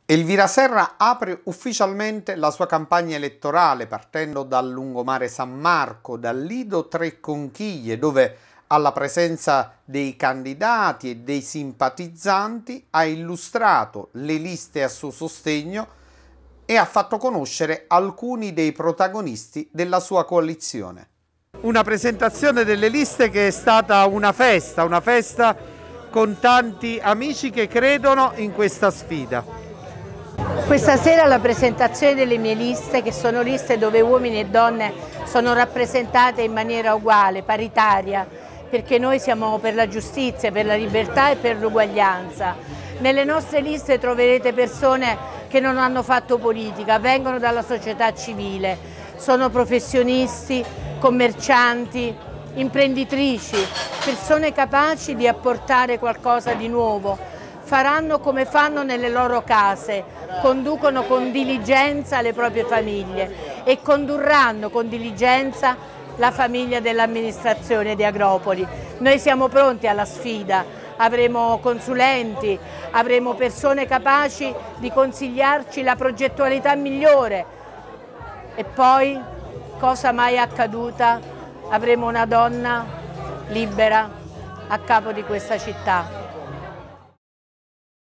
Elvira Serra apre ufficialmente la sua campagna elettorale partendo dal lungomare San Marco, dal Lido Tre Conchiglie, dove alla presenza dei candidati e dei simpatizzanti ha illustrato le liste a suo sostegno e ha fatto conoscere alcuni dei protagonisti della sua coalizione. Una presentazione delle liste che è stata una festa con tanti amici che credono in questa sfida. Questa sera la presentazione delle mie liste, che sono liste dove uomini e donne sono rappresentate in maniera uguale, paritaria, perché noi siamo per la giustizia, per la libertà e per l'uguaglianza. Nelle nostre liste troverete persone che non hanno fatto politica, vengono dalla società civile, sono professionisti, commercianti, imprenditrici, persone capaci di apportare qualcosa di nuovo. Faranno come fanno nelle loro case, conducono con diligenza le proprie famiglie e condurranno con diligenza la famiglia dell'amministrazione di Agropoli. Noi siamo pronti alla sfida, avremo consulenti, avremo persone capaci di consigliarci la progettualità migliore e poi, cosa mai accaduta, avremo una donna libera a capo di questa città.